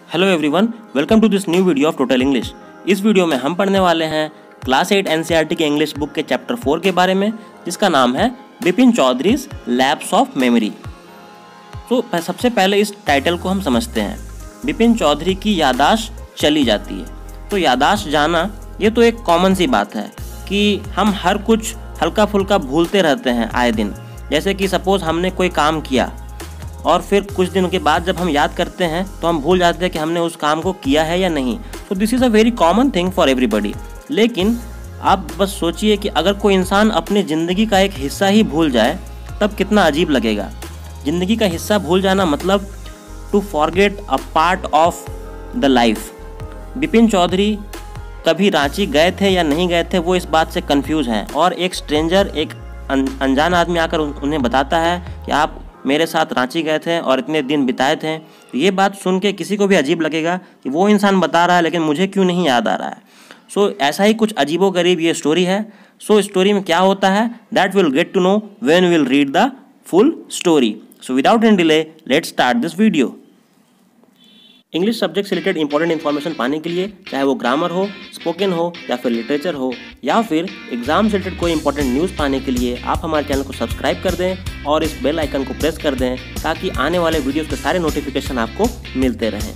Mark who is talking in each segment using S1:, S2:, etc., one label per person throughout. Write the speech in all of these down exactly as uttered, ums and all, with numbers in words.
S1: Hello everyone, welcome to this new video of total English. इस वीडियो में हम पढ़ने वाले हैं क्लास एट एनसीईआरटी के इंग्लिश बुक के चैप्टर फोर के बारे में, जिसका नाम है Bipin Choudhury's lapse of memory. तो सबसे पहले इस टाइटल को हम समझते हैं। बिपिन चौधरी की यादाश्त चली जाती है। तो यादाश्त जाना ये तो एक कॉमन सी बात है कि हम हर कुछ हल्का फुल्का भूलते रहते हैं आए दिन। जैसे कि सपोज़ हमने कोई काम किया और फिर कुछ दिनों के बाद जब हम याद करते हैं तो हम भूल जाते हैं कि हमने उस काम को किया है या नहीं। So this is a very common thing for everybody. लेकिन आप बस सोचिए कि अगर कोई इंसान अपनी ज़िंदगी का एक हिस्सा ही भूल जाए तब कितना अजीब लगेगा। ज़िंदगी का हिस्सा भूल जाना मतलब to forget a part of the life. Bipin Choudhury कभी रांची गए थे या नहीं गए थे वो इस बात से कंफ्यूज हैं, और एक स्ट्रेंजर, एक अनजान आदमी आकर उन्हें बताता है कि आप मेरे साथ रांची गए थे और इतने दिन बिताए थे। तो ये बात सुन के किसी को भी अजीब लगेगा कि वो इंसान बता रहा है लेकिन मुझे क्यों नहीं याद आ रहा है। सो so, ऐसा ही कुछ अजीबोगरीब ये स्टोरी है। सो so, स्टोरी में क्या होता है that will get to know when will read the full story. So without any delay let's start this video. English subject से रिलेटेड इंपॉर्टेंट इन्फॉर्मेशन पाने के लिए, चाहे वो ग्रामर हो, स्पोकन हो या फिर लिटरेचर हो, या फिर एग्जाम से रिलेटेड कोई इंपॉर्टेंट न्यूज़ पाने के लिए आप हमारे चैनल को सब्सक्राइब कर दें और इस बेल आइकन को प्रेस कर दें ताकि आने वाले वीडियोस के सारे नोटिफिकेशन आपको मिलते रहें।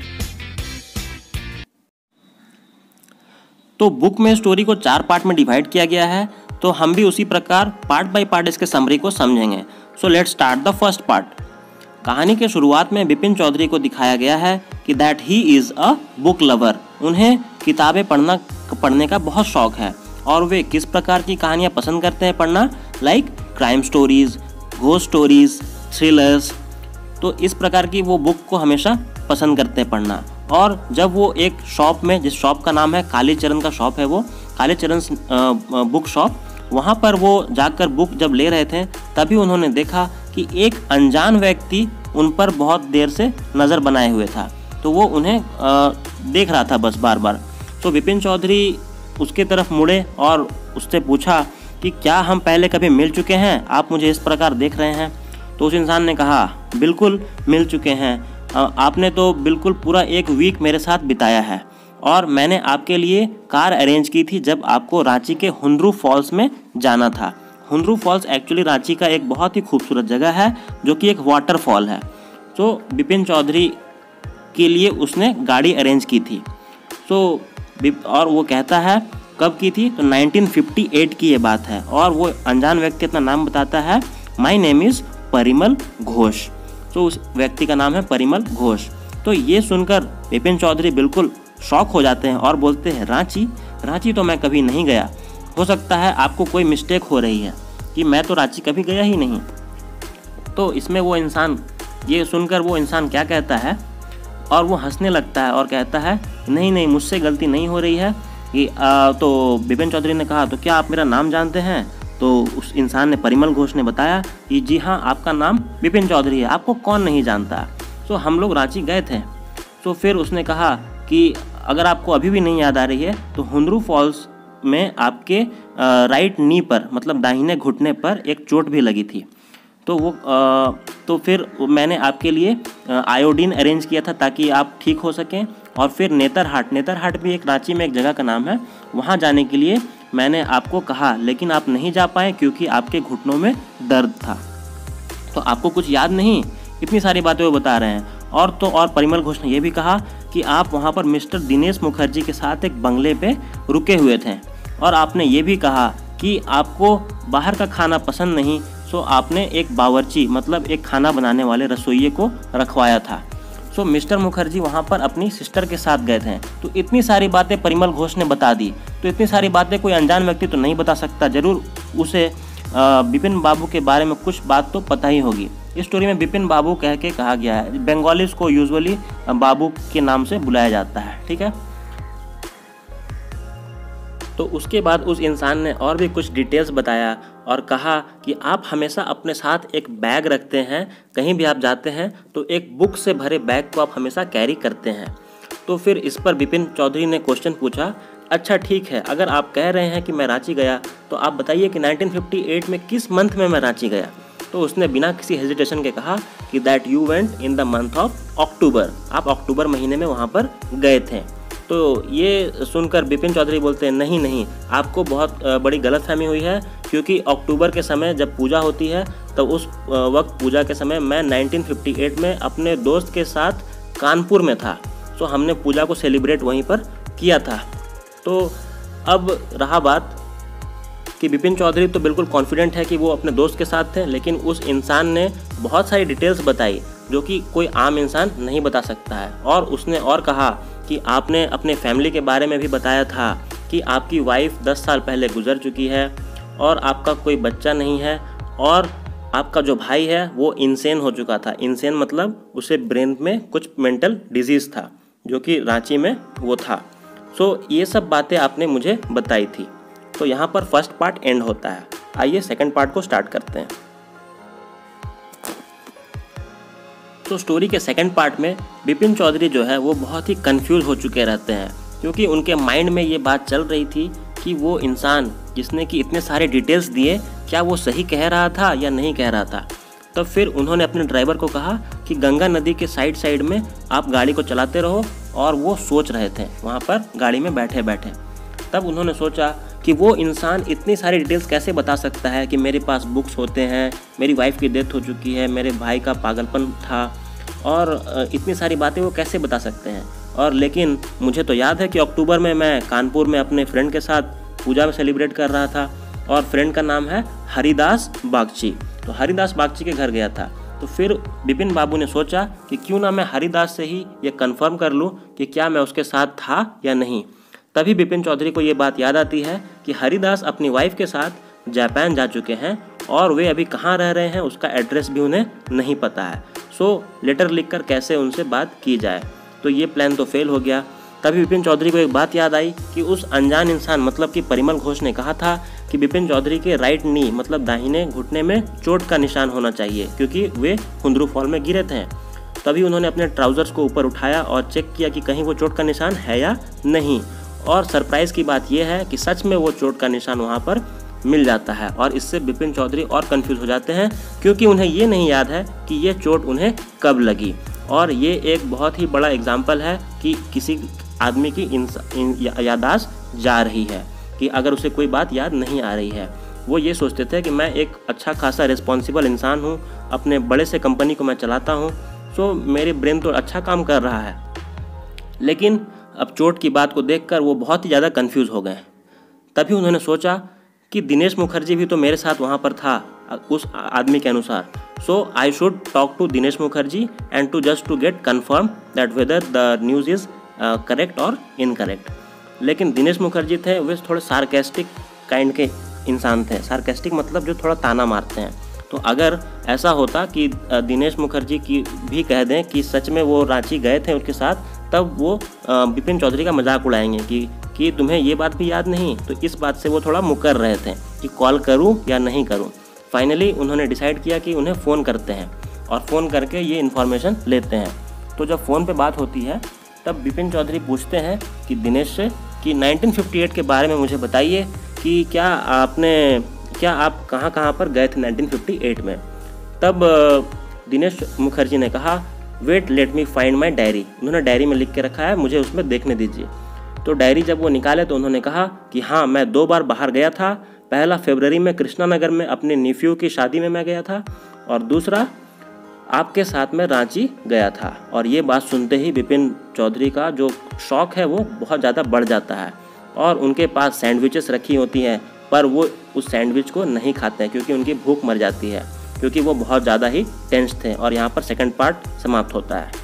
S1: तो बुक में स्टोरी को चार पार्ट में डिवाइड किया गया है, तो हम भी उसी प्रकार पार्ट बाय पार्ट इसके समरी को समझेंगे। So let's start the first part. कहानी के शुरुआत में बिपिन चौधरी को दिखाया गया है कि that he is a book lover. उन्हें किताबें पढ़ना पढ़ने का बहुत शौक है और वे किस प्रकार की कहानियाँ पसंद करते हैं पढ़ना, like crime stories, ghost stories, thrillers. तो इस प्रकार की वो बुक को हमेशा पसंद करते हैं पढ़ना। और जब वो एक शॉप में, जिस शॉप का नाम है कालीचरण का शॉप है, वो कालीचरण बुक शॉप, वहाँ पर वो जाकर बुक जब ले रहे थे तभी उन्होंने देखा कि एक अनजान व्यक्ति उन पर बहुत देर से नज़र बनाए हुए था। तो वो उन्हें आ, देख रहा था बस बार बार। तो बिपिन चौधरी उसके तरफ मुड़े और उससे पूछा कि क्या हम पहले कभी मिल चुके हैं, आप मुझे इस प्रकार देख रहे हैं। तो उस इंसान ने कहा बिल्कुल मिल चुके हैं, आ, आपने तो बिल्कुल पूरा एक वीक मेरे साथ बिताया है और मैंने आपके लिए कार अरेंज की थी जब आपको रांची के हुंड्रू फॉल्स में जाना था। हुंड्रू फॉल्स एक्चुअली रांची का एक बहुत ही खूबसूरत जगह है जो कि एक वाटरफॉल है। तो बिपिन चौधरी के लिए उसने गाड़ी अरेंज की थी। तो और वो कहता है कब की थी, तो नाइनटीन फिफ्टी एट की ये बात है। और वो अनजान व्यक्ति अपना नाम बताता है, my name is Parimal Ghosh. तो उस व्यक्ति का नाम है परिमल घोष। तो ये सुनकर बिपिन चौधरी बिल्कुल शॉक हो जाते हैं और बोलते हैं रांची रांची तो मैं कभी नहीं गया, हो सकता है आपको कोई मिस्टेक हो रही है कि मैं तो रांची कभी गया ही नहीं। तो इसमें वो इंसान, ये सुनकर वो इंसान क्या कहता है, और वो हंसने लगता है और कहता है नहीं नहीं मुझसे गलती नहीं हो रही है कि आ, तो बिपिन चौधरी ने कहा तो क्या आप मेरा नाम जानते हैं। तो उस इंसान ने, परिमल घोष ने बताया कि जी हाँ, आपका नाम बिपिन चौधरी है, आपको कौन नहीं जानता। तो हम लोग रांची गए थे। तो फिर उसने कहा कि अगर आपको अभी भी नहीं याद आ रही है तो हुंड्रू फॉल्स में आपके राइट नी पर, मतलब दाहिने घुटने पर एक चोट भी लगी थी। तो वो आ, तो फिर मैंने आपके लिए आयोडीन अरेंज किया था ताकि आप ठीक हो सकें। और फिर नेतरहाट, नेतरहाट भी एक रांची में एक जगह का नाम है, वहाँ जाने के लिए मैंने आपको कहा लेकिन आप नहीं जा पाए क्योंकि आपके घुटनों में दर्द था। तो आपको कुछ याद नहीं, इतनी सारी बातें वो बता रहे हैं। और तो और परिमल घोष ने यह भी कहा कि आप वहाँ पर मिस्टर दिनेश मुखर्जी के साथ एक बंगले पे रुके हुए थे और आपने ये भी कहा कि आपको बाहर का खाना पसंद नहीं, सो आपने एक बावर्ची, मतलब एक खाना बनाने वाले रसोइये को रखवाया था। सो मिस्टर मुखर्जी वहाँ पर अपनी सिस्टर के साथ गए थे। तो इतनी सारी बातें परिमल घोष ने बता दी। तो इतनी सारी बातें कोई अनजान व्यक्ति तो नहीं बता सकता, ज़रूर उसे बिपिन बाबू के बारे में कुछ बात तो पता ही होगी। इस स्टोरी में बिपिन बाबू कह के कहा गया है। बंगालीज को यूजुअली बाबू के नाम से बुलाया जाता है, ठीक है। तो उसके बाद उस इंसान ने और भी कुछ डिटेल्स बताया और कहा कि आप हमेशा अपने साथ एक बैग रखते हैं, कहीं भी आप जाते हैं तो एक बुक से भरे बैग को आप हमेशा कैरी करते हैं। तो फिर इस पर बिपिन चौधरी ने क्वेश्चन पूछा, अच्छा ठीक है, अगर आप कह रहे हैं कि मैं रांची गया तो आप बताइए कि नाइनटीन फिफ्टी एट में किस मंथ में मैं रांची गया। तो उसने बिना किसी हेजिटेशन के कहा कि कि that you went in the month of October, आप अक्टूबर महीने में वहाँ पर गए थे। तो ये सुनकर बिपिन चौधरी बोलते हैं नहीं नहीं, आपको बहुत बड़ी गलतफहमी हुई है, क्योंकि अक्टूबर के समय जब पूजा होती है तो उस वक्त पूजा के समय मैं नाइनटीन फिफ्टी एट में अपने दोस्त के साथ कानपुर में था। सो हमने पूजा को सेलिब्रेट वहीं पर किया था। तो अब रहा बात कि बिपिन चौधरी तो बिल्कुल कॉन्फिडेंट है कि वो अपने दोस्त के साथ थे, लेकिन उस इंसान ने बहुत सारी डिटेल्स बताई जो कि कोई आम इंसान नहीं बता सकता है। और उसने और कहा कि आपने अपने फैमिली के बारे में भी बताया था कि आपकी वाइफ दस साल पहले गुजर चुकी है और आपका कोई बच्चा नहीं है, और आपका जो भाई है वो इंसेन हो चुका था। इंसेन मतलब उसे ब्रेन में कुछ मेंटल डिजीज़ था जो कि रांची में वो था। सो ये सब बातें आपने मुझे बताई थी। तो यहाँ पर फर्स्ट पार्ट एंड होता है। आइए सेकंड पार्ट को स्टार्ट करते हैं। तो स्टोरी के सेकंड पार्ट में बिपिन चौधरी जो है वो बहुत ही कंफ्यूज हो चुके रहते हैं, क्योंकि उनके माइंड में ये बात चल रही थी कि वो इंसान जिसने कि इतने सारे डिटेल्स दिए, क्या वो सही कह रहा था या नहीं कह रहा था। तब फिर उन्होंने अपने ड्राइवर को कहा कि गंगा नदी के साइड साइड में आप गाड़ी को चलाते रहो, और वो सोच रहे थे वहाँ पर गाड़ी में बैठे बैठे। तब उन्होंने सोचा कि वो इंसान इतनी सारी डिटेल्स कैसे बता सकता है कि मेरे पास बुक्स होते हैं, मेरी वाइफ की डेथ हो चुकी है, मेरे भाई का पागलपन था, और इतनी सारी बातें वो कैसे बता सकते हैं। और लेकिन मुझे तो याद है कि अक्टूबर में मैं कानपुर में अपने फ्रेंड के साथ पूजा में सेलिब्रेट कर रहा था, और फ्रेंड का नाम है हरिदास बागची। तो हरिदास बागची के घर गया था। तो फिर बिपिन बाबू ने सोचा कि क्यों ना मैं हरिदास से ही ये कंफर्म कर लूँ कि क्या मैं उसके साथ था या नहीं। तभी बिपिन चौधरी को ये बात याद आती है कि हरिदास अपनी वाइफ के साथ जापान जा चुके हैं, और वे अभी कहाँ रह रहे हैं उसका एड्रेस भी उन्हें नहीं पता है। सो लेटर लिखकर कैसे उनसे बात की जाए। तो ये प्लान तो फेल हो गया। तभी बिपिन चौधरी को एक बात याद आई कि उस अनजान इंसान मतलब कि परिमल घोष ने कहा था कि बिपिन चौधरी के राइट नी मतलब दाहिने घुटने में चोट का निशान होना चाहिए, क्योंकि वे हुंदरू फॉल में गिरे थे। तभी उन्होंने अपने ट्राउजर्स को ऊपर उठाया और चेक किया कि कहीं वो चोट का निशान है या नहीं। और सरप्राइज़ की बात यह है कि सच में वो चोट का निशान वहाँ पर मिल जाता है, और इससे बिपिन चौधरी और कंफ्यूज हो जाते हैं, क्योंकि उन्हें ये नहीं याद है कि ये चोट उन्हें कब लगी। और ये एक बहुत ही बड़ा एग्जाम्पल है कि किसी आदमी की याददाश्त जा रही है, कि अगर उसे कोई बात याद नहीं आ रही है। वो ये सोचते थे कि मैं एक अच्छा खासा रिस्पॉन्सिबल इंसान हूँ, अपने बड़े से कंपनी को मैं चलाता हूँ, सो मेरे ब्रेन तो अच्छा काम कर रहा है। लेकिन अब चोट की बात को देखकर वो बहुत ही ज़्यादा कंफ्यूज हो गए। तभी उन्होंने सोचा कि दिनेश मुखर्जी भी तो मेरे साथ वहाँ पर था उस आदमी के अनुसार, so I should talk to Dinesh Mukherjee and to just to get confirm that whether the news is correct और इनकरेक्ट। लेकिन दिनेश मुखर्जी थे वे थोड़े सार्केस्टिक काइंड के इंसान थे। सार्केस्टिक मतलब जो थोड़ा ताना मारते हैं। तो अगर ऐसा होता कि दिनेश मुखर्जी की भी कह दें कि सच में वो रांची गए थे उसके साथ, तब वो बिपिन चौधरी का मजाक उड़ाएंगे कि कि तुम्हें ये बात भी याद नहीं। तो इस बात से वो थोड़ा मुकर रहे थे कि कॉल करूं या नहीं करूं। फाइनली उन्होंने डिसाइड किया कि उन्हें फ़ोन करते हैं, और फ़ोन करके ये इन्फॉर्मेशन लेते हैं। तो जब फ़ोन पे बात होती है तब बिपिन चौधरी पूछते हैं कि दिनेश से कि नाइनटीन फिफ्टी एट के बारे में मुझे बताइए कि क्या आपने क्या आप कहाँ कहाँ पर गए थे नाइनटीन फिफ्टी एट में। तब दिनेश मुखर्जी ने कहा wait let me find my diary. उन्होंने डायरी में लिख के रखा है, मुझे उसमें देखने दीजिए। तो डायरी जब वो निकाले तो उन्होंने कहा कि हाँ, मैं दो बार बाहर गया था। पहला फरवरी में कृष्णा नगर में अपने नेफ्यू की शादी में मैं गया था, और दूसरा आपके साथ में रांची गया था। और ये बात सुनते ही बिपिन चौधरी का जो शौक है वो बहुत ज़्यादा बढ़ जाता है, और उनके पास सैंडविचेस रखी होती हैं, पर वो उस सैंडविच को नहीं खाते हैं क्योंकि उनकी भूख मर जाती है, क्योंकि वो बहुत ज़्यादा ही टेंस थे। और यहाँ पर सेकंड पार्ट समाप्त होता है।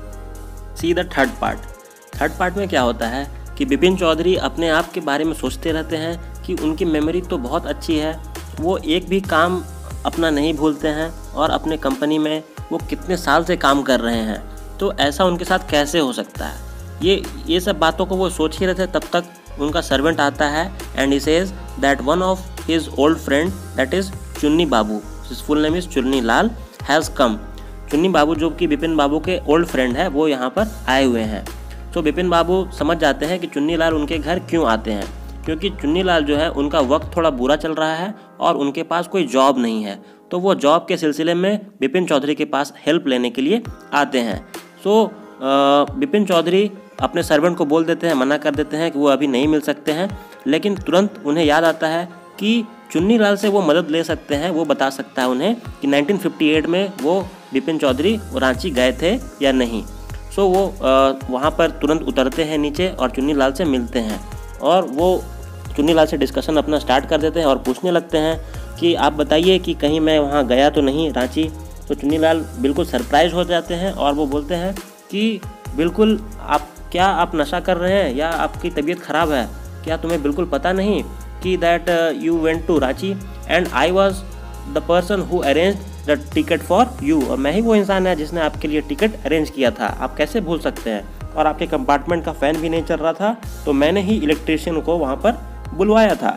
S1: See the third part. Third part में क्या होता है कि बिपिन चौधरी अपने आप के बारे में सोचते रहते हैं कि उनकी मेमोरी तो बहुत अच्छी है, वो एक भी काम अपना नहीं भूलते हैं, और अपने कंपनी में वो कितने साल से काम कर रहे हैं, तो ऐसा उनके साथ कैसे हो सकता है। ये ये सब बातों को वो सोच ही रहे थे, तब तक उनका सर्वेंट आता है and he says that one of his old friend that is Chunni Babu, his full name is Chunni Lal, has come. चुन्नी बाबू जो कि बिपिन बाबू के ओल्ड फ्रेंड है, वो यहाँ पर आए हुए हैं। तो बिपिन बाबू समझ जाते हैं कि चुन्नी लाल उनके घर क्यों आते हैं, क्योंकि चुन्नीलाल जो है उनका वक्त थोड़ा बुरा चल रहा है और उनके पास कोई जॉब नहीं है। तो वो जॉब के सिलसिले में बिपिन चौधरी के पास हेल्प लेने के लिए आते हैं। सो बिपिन चौधरी अपने सर्वेंट को बोल देते हैं, मना कर देते हैं कि वो अभी नहीं मिल सकते हैं, लेकिन तुरंत उन्हें याद आता है कि चुन्नीलाल से वो मदद ले सकते हैं। वो बता सकता है उन्हें कि नाइनटीन फिफ्टी एट में वो बिपिन चौधरी रांची गए थे या नहीं। सो वो वहाँ पर तुरंत उतरते हैं नीचे और चुन्नीलाल से मिलते हैं और वो चुन्नीलाल से डिस्कशन अपना स्टार्ट कर देते हैं और पूछने लगते हैं कि आप बताइए कि कहीं मैं वहाँ गया तो नहीं रांची। तो चुन्नीलाल बिल्कुल सरप्राइज हो जाते हैं और वो बोलते हैं कि बिल्कुल आप क्या आप नशा कर रहे हैं या आपकी तबीयत ख़राब है, क्या तुम्हें बिल्कुल पता नहीं कि that you went to Ranchi and I was the person who arranged the ticket for you, और मैं ही वो इंसान है जिसने आपके लिए टिकट अरेंज किया था, आप कैसे भूल सकते हैं। और आपके कंपार्टमेंट का फ़ैन भी नहीं चल रहा था तो मैंने ही इलेक्ट्रीशियन को वहाँ पर बुलवाया था।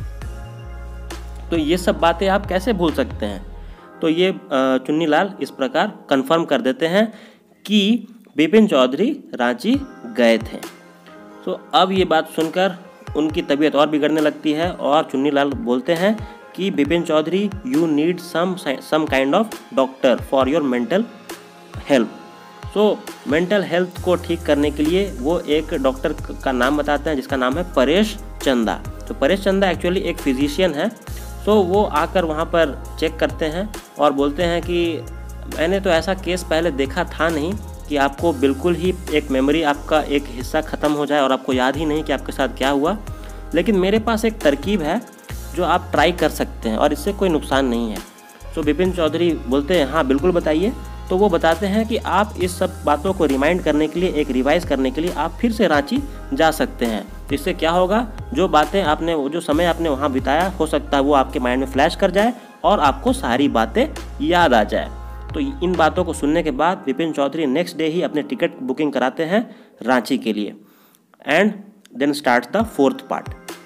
S1: तो ये सब बातें आप कैसे भूल सकते हैं। तो ये चुन्नीलाल इस प्रकार कंफर्म कर देते हैं कि बिपिन चौधरी रांची गए थे। तो अब ये बात सुनकर उनकी तबीयत और बिगड़ने लगती है और चुन्नीलाल बोलते हैं कि Bipin Choudhury you need some some kind of doctor for your mental health. So mental health को ठीक करने के लिए वो एक डॉक्टर का नाम बताते हैं जिसका नाम है परेश चंदा। तो परेश चंदा एक्चुअली एक फिजिशियन है। सो वो आकर वहाँ पर चेक करते हैं और बोलते हैं कि मैंने तो ऐसा केस पहले देखा था नहीं कि आपको बिल्कुल ही एक मेमोरी आपका एक हिस्सा ख़त्म हो जाए और आपको याद ही नहीं कि आपके साथ क्या हुआ, लेकिन मेरे पास एक तरकीब है जो आप ट्राई कर सकते हैं और इससे कोई नुकसान नहीं है। तो बिपिन चौधरी बोलते हैं हाँ बिल्कुल बताइए। तो वो बताते हैं कि आप इस सब बातों को रिमाइंड करने के लिए, एक रिवाइज करने के लिए आप फिर से रांची जा सकते हैं। इससे क्या होगा, जो बातें आपने जो समय आपने वहाँ बिताया हो सकता है वो आपके माइंड में फ्लैश कर जाए और आपको सारी बातें याद आ जाए। तो इन बातों को सुनने के बाद बिपिन चौधरी नेक्स्ट डे ही अपने टिकट बुकिंग कराते हैं रांची के लिए। And then start the fourth part.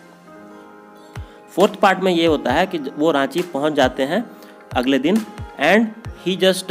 S1: Fourth part में ये होता है कि वो रांची पहुंच जाते हैं अगले दिन and he just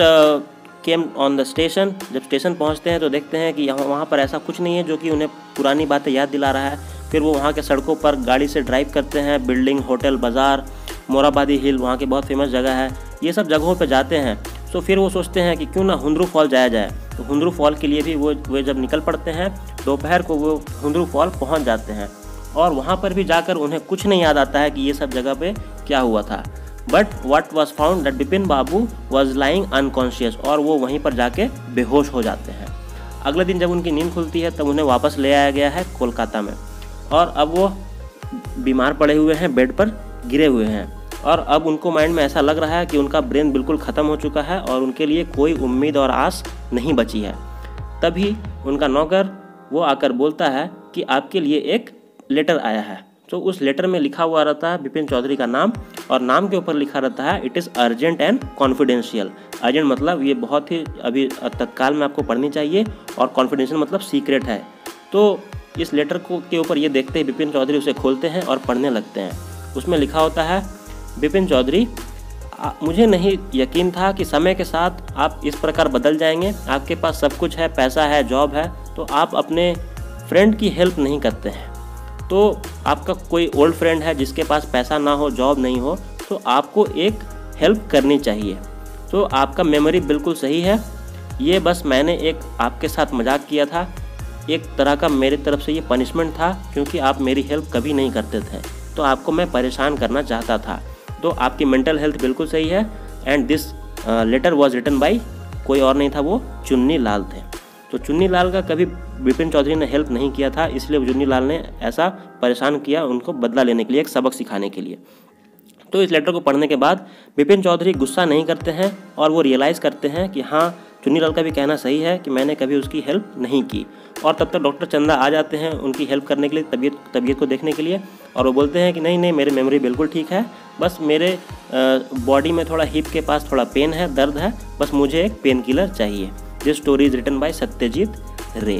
S1: came on the station. जब स्टेशन पहुंचते हैं तो देखते हैं कि यहाँ वहाँ पर ऐसा कुछ नहीं है जो कि उन्हें पुरानी बातें याद दिला रहा है। फिर वो वहाँ के सड़कों पर गाड़ी से ड्राइव करते हैं, बिल्डिंग, होटल, बाज़ार, मोराबादी हिल वहाँ की बहुत फेमस जगह है, ये सब जगहों पर जाते हैं। तो फिर वो सोचते हैं कि क्यों ना हुंद्रू फॉल जाया जाए। तो हुंद्रू फॉल के लिए भी वो वे जब निकल पड़ते हैं दोपहर को वो हुंद्रू फॉल पहुंच जाते हैं और वहाँ पर भी जाकर उन्हें कुछ नहीं याद आता है कि ये सब जगह पे क्या हुआ था। But what was found that Bipin Babu was lying unconscious, और वो वहीं पर जाके बेहोश हो जाते हैं। अगले दिन जब उनकी नींद खुलती है तब उन्हें वापस ले आया गया है कोलकाता में और अब वो बीमार पड़े हुए हैं, बेड पर गिरे हुए हैं और अब उनको माइंड में ऐसा लग रहा है कि उनका ब्रेन बिल्कुल ख़त्म हो चुका है और उनके लिए कोई उम्मीद और आस नहीं बची है। तभी उनका नौकर वो आकर बोलता है कि आपके लिए एक लेटर आया है। तो उस लेटर में लिखा हुआ रहता है बिपिन चौधरी का नाम और नाम के ऊपर लिखा रहता है it is urgent and confidential. Urgent मतलब ये बहुत ही अभी तत्काल में आपको पढ़नी चाहिए और कॉन्फिडेंशियल मतलब सीक्रेट है। तो इस लेटर को के ऊपर ये देखते ही बिपिन चौधरी उसे खोलते हैं और पढ़ने लगते हैं। उसमें लिखा होता है बिपिन चौधरी, मुझे नहीं यकीन था कि समय के साथ आप इस प्रकार बदल जाएंगे। आपके पास सब कुछ है, पैसा है, जॉब है, तो आप अपने फ्रेंड की हेल्प नहीं करते हैं। तो आपका कोई ओल्ड फ्रेंड है जिसके पास पैसा ना हो, जॉब नहीं हो, तो आपको एक हेल्प करनी चाहिए। तो आपका मेमोरी बिल्कुल सही है, ये बस मैंने एक आपके साथ मजाक किया था, एक तरह का मेरी तरफ से ये पनिशमेंट था क्योंकि आप मेरी हेल्प कभी नहीं करते थे, तो आपको मैं परेशान करना चाहता था। तो आपकी मेंटल हेल्थ बिल्कुल सही है। And this letter was written by, कोई और नहीं था, वो चुन्नीलाल थे। तो चुन्नीलाल का कभी बिपिन चौधरी ने हेल्प नहीं किया था, इसलिए चुन्नीलाल ने ऐसा परेशान किया उनको बदला लेने के लिए, एक सबक सिखाने के लिए। तो इस लेटर को पढ़ने के बाद बिपिन चौधरी गुस्सा नहीं करते हैं और वो रियलाइज़ करते हैं कि हाँ चुन्नीलाल का भी कहना सही है कि मैंने कभी उसकी हेल्प नहीं की। और तब तक डॉक्टर चंदा आ जाते हैं उनकी हेल्प करने के लिए, तबीयत तबीयत को देखने के लिए, और वो बोलते हैं कि नहीं नहीं मेरी मेमोरी बिल्कुल ठीक है, बस मेरे बॉडी में थोड़ा हिप के पास थोड़ा पेन है, दर्द है, बस मुझे एक पेन किलर चाहिए। This story is written by Satyajit Ray.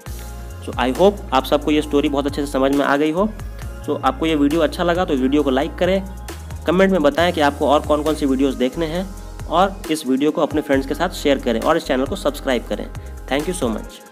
S1: So I hope आप सबको ये स्टोरी बहुत अच्छे से समझ में आ गई हो। सो so, आपको ये वीडियो अच्छा लगा तो वीडियो को लाइक करें, कमेंट में बताएं कि आपको और कौन कौन सी वीडियोस देखने हैं, और इस वीडियो को अपने फ्रेंड्स के साथ शेयर करें और इस चैनल को सब्सक्राइब करें। Thank you so much.